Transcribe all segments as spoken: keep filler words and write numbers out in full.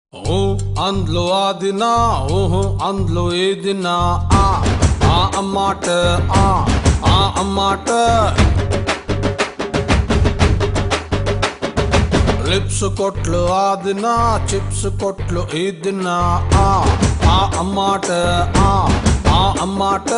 ಹ್ಞೂ ಅಂದ್ಲು ಆ ದಿನ ಹ್ಞೂ ಅಂದ್ಲು ಈ ದಿನ ಆ ಆ ಅಮ್ಮಾಟ ಆ ಆ ಅಮ್ಮಾಟ ಲಿಪ್ಸ್ ಕೊಟ್ಲು ಆ ದಿನ ಚಿಪ್ಸ್ ಕೊಟ್ಲು ಈ ದಿನ ಆ ಆ ಅಮ್ಮಾಟ ಆ ಆ ಅಮ್ಮಾಟ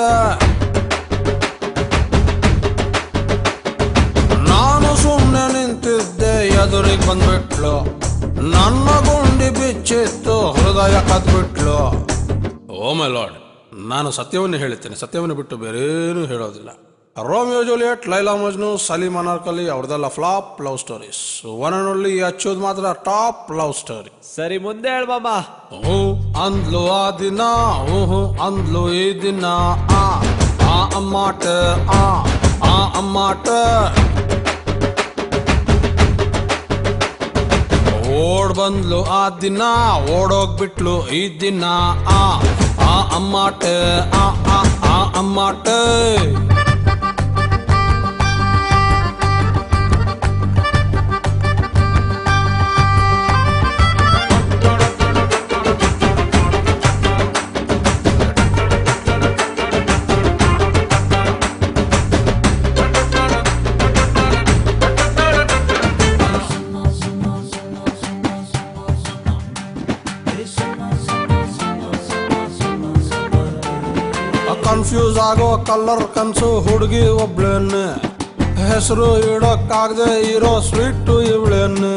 ನಾನು ಸುಮ್ಮನೆ ನಿಂತಿದ್ದೆ ಎದುರಿಗೆ ಬಂದ್ಬಿಟ್ಲು ನನ್ನ ಗುಂಡಿ ಬಿಚ್ಚಿತ್ತು ಹೃದಯ ಕದ್ಬಿಟ್ಲು. ಓ ಮೈ ಲಾರ್ಡ್, ನಾನು ಸತ್ಯವನ್ನು ಹೇಳುತ್ತೇನೆ, ಸತ್ಯವನ್ನು ಬಿಟ್ಟು ಬೇರೇನೂ ಹೇಳೋದಿಲ್ಲ. ರೋಮಿಯೋ ಜೂಲಿಯಟ್, ಲೈಲಾ ಮಜ್ನು, ಸಲೀಮ್ ಅನಾರ್ಕಲಿ ಅವ್ರದೆಲ್ಲ flop love stories. One and only ಅಚ್ಚೋದ್ ಮಾತ್ರ ಟಾಪ್ ಲವ್ ಸ್ಟೋರಿ. ಸರಿ ಮುಂದೆ ಹೇಳ್ಬಮ್ಮ. ಹ್ಞೂ ಅಂದ್ಲು ಆ ದಿನ ಹ್ಞೂ ಅಂದ್ಲು ಈ ದಿನ ಆ ಆ ಅಮ್ಮಾಟ ಆ ಆ ಅಮ್ಮಾಟ ಓಡ್ ಬಂದ್ಲು ಆ ದಿನ ಓಡೋಗ್ಬಿಟ್ಲು ಈ ದಿನ ಆ ಆ ಅಮ್ಮಾಟ ಆ ಆ ಆ ಅಮ್ಮಾಟ. ಕನ್ಫ್ಯೂಸ್ ಆಗೋ ಕಲರ್ ಕನ್ಸು ಹುಡುಗಿ ಒಬ್ಳೇನೆ, ಹೆಸರು ಇಡೋಕ್ಕಾಗದೆ ಇರೋ ಸ್ವೀಟು ಇವಳೇನೆ.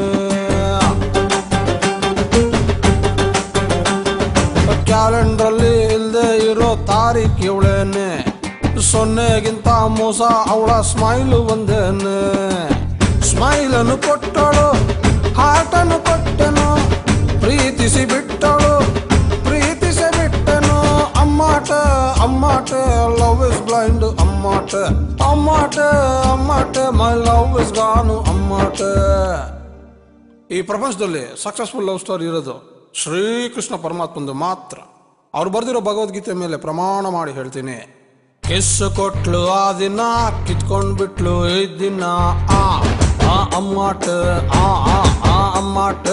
ಕ್ಯಾಲೆಂಡ್ರಲ್ಲಿ ಇಲ್ಲದೆ ಇರೋ ತಾರೀಖ್ ಇವಳೇನೆ, ಸೊನ್ನೆಗಿಂತ ಮೋಸ ಅವಳ ಸ್ಮೈಲು ಒಂದೇನೆ. ಸ್ಮೈಲನ್ನು ಕೊಟ್ಟಳು ಹಾರ್ಟನ್ನು ಕೊಟ್ಟೆನು, ಪ್ರೀತಿಸಿ ಬಿಟ್ಟಳು ಪ್ರೀತಿಸಿ ಬಿಟ್ಟೆನು. ಅಮ್ಮಾಟ ಅಮ್ಮಾಟ ಲವ್ ಇಸ್ ಬ್ಲೈಂಡ್ ಅಮ್ಮಾಟ ಅಮ್ಮಾಟ ಅಮ್ಮಾಟ ಮೈ ಲವ್ ಇಸ್ ಗಾನು ಅಮ್ಮಾಟ. ಈ ಪ್ರಪಂಚದಲ್ಲಿ ಸಕ್ಸಸ್ಫುಲ್ ಲವ್ ಸ್ಟೋರಿ ಇರೋದು ಶ್ರೀಕೃಷ್ಣ ಪರಮಾತ್ಮಂದು ಮಾತ್ರ. ಅವ್ರು ಬರ್ದಿರೋ ಭಗವದ್ಗೀತೆ ಮೇಲೆ ಪ್ರಮಾಣ ಮಾಡಿ ಹೇಳ್ತೀನಿ. ಕಿಸ್ ಕೊಟ್ಲು ಆ ದಿನ ಕಿತ್ಕೊಂಡ್ ಬಿಟ್ಲು ಈ ದಿನ ಆ ಆ ಅಮ್ಮಾಟ ಆ ಆ ಆ ಅಮ್ಮಾಟ.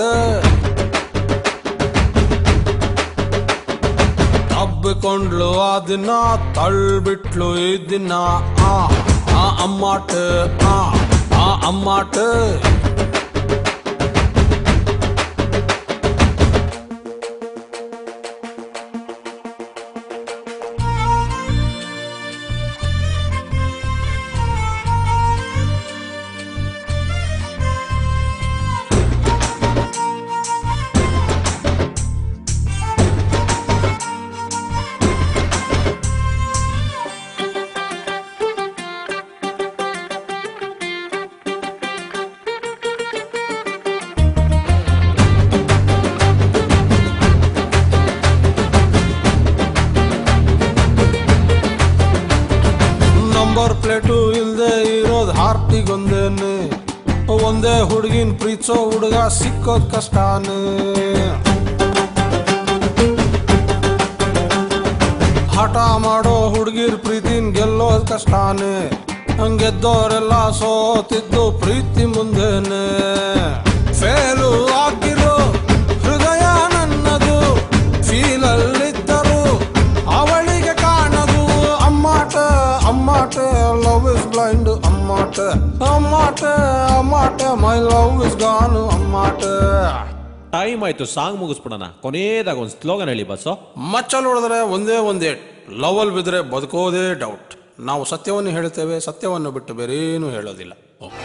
ಹಬ್ಬಿಕೊಂಡ್ಲು ಆ ದಿನ ತಳ್ಬಿಟ್ಲು ಈ ದಿನ ಆ ಆ ಅಮ್ಮಾಟ ಆ ಆ ಅಮ್ಮಾಟ. ನಂಬರ್ ಪ್ಲೇಟು ಇಲ್ದೆ ಇರೋದು ಹಾರ್ಟಿಗೊಂದೇನೆ, ಒಂದೇ ಹುಡುಗಿನ ಪ್ರೀತಿಸೋ ಹುಡುಗ ಸಿಕ್ಕೋದ್ ಕಷ್ಟಾನೆ. ಹಠ ಮಾಡೋ ಹುಡುಗಿರ್ ಪ್ರೀತಿನ ಗೆಲ್ಲೋದ್ ಕಷ್ಟಾನೆ, ಹಂಗೆದ್ದೋರೆಲ್ಲ ಸೋತಿದ್ದು ಪ್ರೀತಿ ಮುಂದೆನೆ. ಫೇಲು ಆಗಿರೋ ಹೃದಯ ನನ್ನದು, ಫೀಲಲ್ಲಿದ್ದರು ಅವಳಿಗೆ ಕಾಣದು. ಅಮ್ಮಾಟ ಅಮ್ಮಾಟ ಲವ್ ಇಸ್ ಬ್ಲೈಂಡ್ ಅಮ್ಮಾಟ ಅಮ್ಮಾಟ ಅಮ್ಮಾಟ ಮೈ ಲವ್ ಇಸ್ ಗಾನು ಅಮ್ಮಾಟ. ಟೈಮ್ ಆಯ್ತು, ಸಾಂಗ್ ಮುಗಿಸ್ಬಿಡೋಣ. ಕೊನೆಯದಾಗ ಒಂದು ಸ್ಲೋಗನ್ ಹೇಳಿ ಬಸ್ಸು. ಮಚ್ಚಲ್ಲಿ ಹೊಡೆದ್ರೆ ಒಂದೇ ಒಂದೇ, ಲವಲ್ ಬಿದ್ರೆ ಬದುಕೋದೇ ಡೌಟ್. ನಾವು ಸತ್ಯವನ್ನು ಹೇಳ್ತೇವೆ, ಸತ್ಯವನ್ನು ಬಿಟ್ಟು ಬೇರೇನು ಹೇಳೋದಿಲ್ಲ.